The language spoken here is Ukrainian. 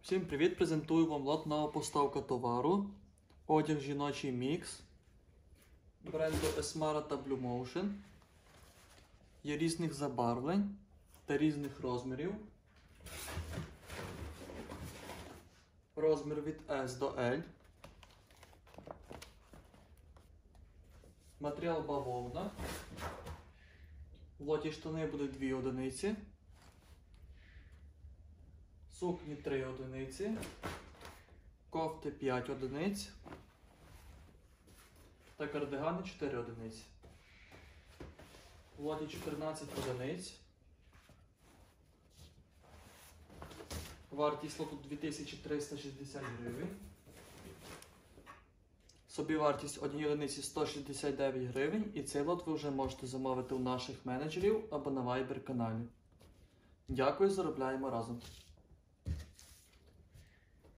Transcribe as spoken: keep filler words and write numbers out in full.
Всім привіт! Презентую вам лот нова поставка товару. Одяг жіночий мікс бренду Esmara та Blue Motion. Є різних забарвлень та різних розмірів. Розмір від S до L. Матеріал бавовна. В лоті штани будуть дві одиниці. Сукні три одиниці, кофти п'ять одиниць та кардигани чотири одиниці. В лоті чотирнадцять одиниць. Вартість лоту дві тисячі триста шістдесят гривень. Собівартість однієї одиниці сто шістдесят дев'ять гривень, і цей лот ви вже можете замовити у наших менеджерів або на Viber каналі. Дякую, заробляємо разом!